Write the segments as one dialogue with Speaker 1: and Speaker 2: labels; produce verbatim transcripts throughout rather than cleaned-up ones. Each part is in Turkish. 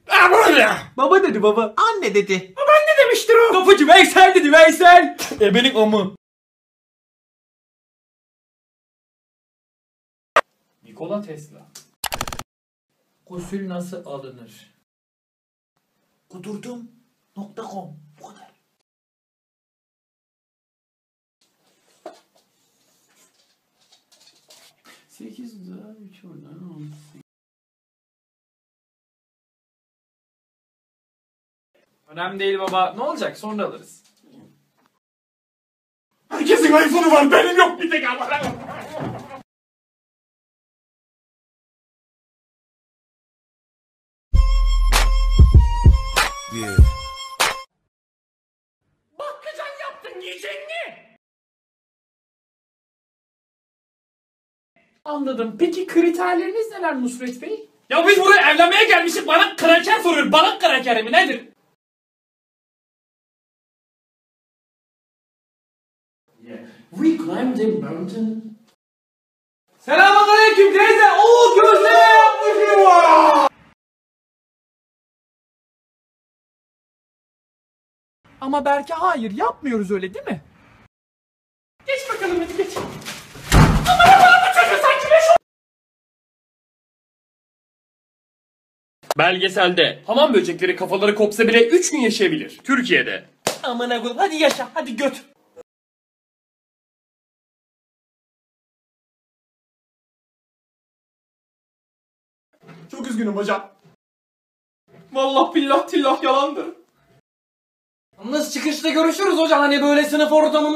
Speaker 1: Baba dedi baba.
Speaker 2: Anne dedi.
Speaker 1: Babaanne demiştir o. Kapıcı Veysel dedi Veysel. Ebenin amı. Nikola Tesla. Gusül nasıl alınır?
Speaker 2: Kudurdum nokta com. Bu kadar.
Speaker 1: sekiz daha üç oradan on. Önemli değil baba. Ne olacak? Sonra alırız. Herkesin iPhone'u var. Benim yok bir tek ama.
Speaker 3: Yeah.
Speaker 1: Bakkacan yaptın. Yiyecek mi? Anladım. Peki kriterleriniz neler Nusret Bey? Ya biz buraya evlenmeye gelmişiz. Bana kraker soruyor. Bana kraker mi nedir? Yeah. We climbed a mountain. Selamünaleyküm teyze. Oo gözleme yapmışım var. Ama Berke hayır yapmıyoruz öyle değil mi? Geç bakalım hadi geç. Aman Allah'ım bu çocuğu sanki beş o... Belgeselde hamam böcekleri kafaları kopsa bile üç gün yaşayabilir. Türkiye'de. Aman Allah'ım hadi yaşa hadi göt. Çok üzgünüm hocam. Vallahi billah tillah yalandır. Nasıl çıkışta görüşürüz hocam hani böyle sınıf ortamında.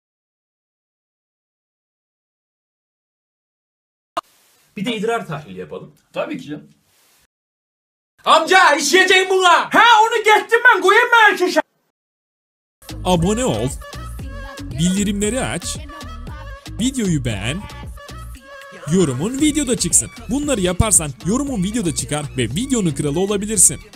Speaker 1: Bir de idrar tahlili yapalım. Tabii ki canım. Amca işleyeceğim buna. Ha onu geçtim ben koyayım mı erkeşe?
Speaker 4: Abone ol. Bildirimleri aç. Videoyu beğen. Yorumun videoda çıksın. Bunları yaparsan yorumun videoda çıkar ve videonun kralı olabilirsin.